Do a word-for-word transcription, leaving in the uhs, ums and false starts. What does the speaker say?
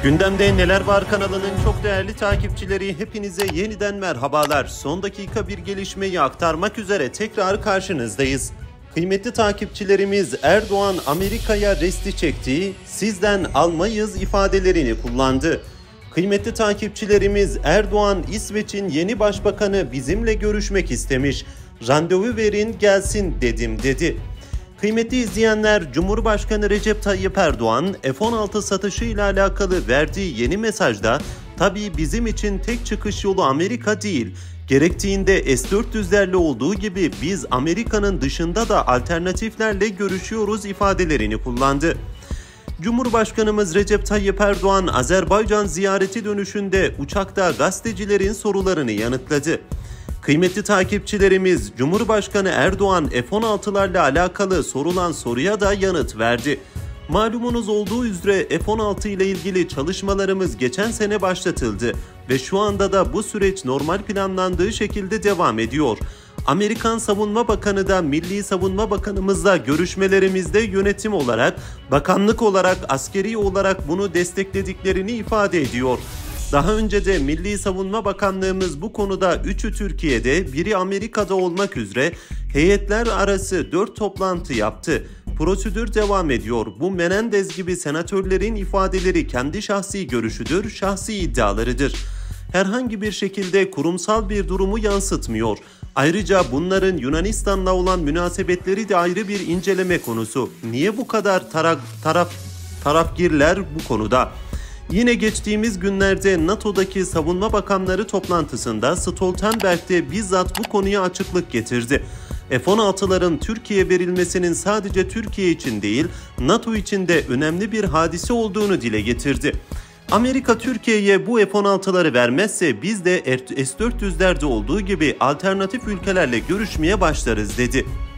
Gündemde Neler Var kanalının çok değerli takipçileri, hepinize yeniden merhabalar. Son dakika bir gelişmeyi aktarmak üzere tekrar karşınızdayız. Kıymetli takipçilerimiz, Erdoğan Amerika'ya resti çekti, sizden almayız ifadelerini kullandı. Kıymetli takipçilerimiz, Erdoğan İsveç'in yeni başbakanı bizimle görüşmek istemiş. Randevu verin gelsin dedim dedi. Kıymetli izleyenler, Cumhurbaşkanı Recep Tayyip Erdoğan F on altı satışı ile alakalı verdiği yeni mesajda tabii bizim için tek çıkış yolu Amerika değil, gerektiğinde S dört yüzlerle olduğu gibi biz Amerika'nın dışında da alternatiflerle görüşüyoruz ifadelerini kullandı. Cumhurbaşkanımız Recep Tayyip Erdoğan Azerbaycan ziyareti dönüşünde uçakta gazetecilerin sorularını yanıtladı. Kıymetli takipçilerimiz, Cumhurbaşkanı Erdoğan F on altılarla alakalı sorulan soruya da yanıt verdi. Malumunuz olduğu üzere F on altı ile ilgili çalışmalarımız geçen sene başlatıldı ve şu anda da bu süreç normal planlandığı şekilde devam ediyor. Amerikan Savunma Bakanı da Milli Savunma Bakanımızla görüşmelerimizde yönetim olarak, bakanlık olarak, askeri olarak bunu desteklediklerini ifade ediyor. Daha önce de Milli Savunma Bakanlığımız bu konuda üçü Türkiye'de, biri Amerika'da olmak üzere heyetler arası dört toplantı yaptı. Prosedür devam ediyor. Bu Menendez gibi senatörlerin ifadeleri kendi şahsi görüşüdür, şahsi iddialarıdır. Herhangi bir şekilde kurumsal bir durumu yansıtmıyor. Ayrıca bunların Yunanistan'la olan münasebetleri de ayrı bir inceleme konusu. Niye bu kadar taraf, taraf, tarafgirler bu konuda? Yine geçtiğimiz günlerde NATO'daki savunma bakanları toplantısında Stoltenberg de bizzat bu konuya açıklık getirdi. F on altıların Türkiye'ye verilmesinin sadece Türkiye için değil, NATO için de önemli bir hadise olduğunu dile getirdi. Amerika Türkiye'ye bu F on altıları vermezse biz de S dört yüzlerde olduğu gibi alternatif ülkelerle görüşmeye başlarız dedi.